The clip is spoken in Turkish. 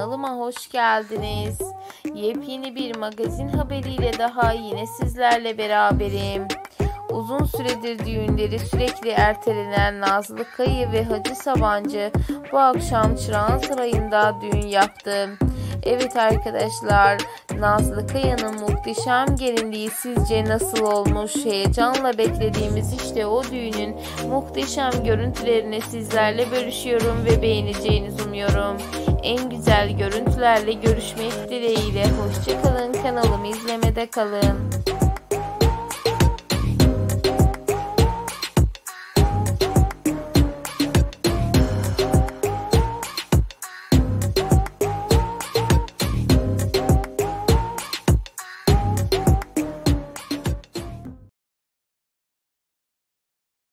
kanalıma hoş geldiniz. Yepyeni bir magazin haberiyle daha yine sizlerle beraberim. Uzun süredir düğünleri sürekli ertelenen Nazlı Kaya ve Hacı Sabancı bu akşam Çırağan Sarayı'nda düğün yaptı. Evet arkadaşlar, Nazlı Kaya'nın muhteşem gelinliği sizce nasıl olmuş? Heyecanla beklediğimiz işte o düğünün muhteşem görüntülerini sizlerle bölüşüyorum ve beğeneceğinizi umuyorum. En güzel görüntülerle görüşmek dileğiyle. Hoşça kalın, kanalımı izlemede kalın.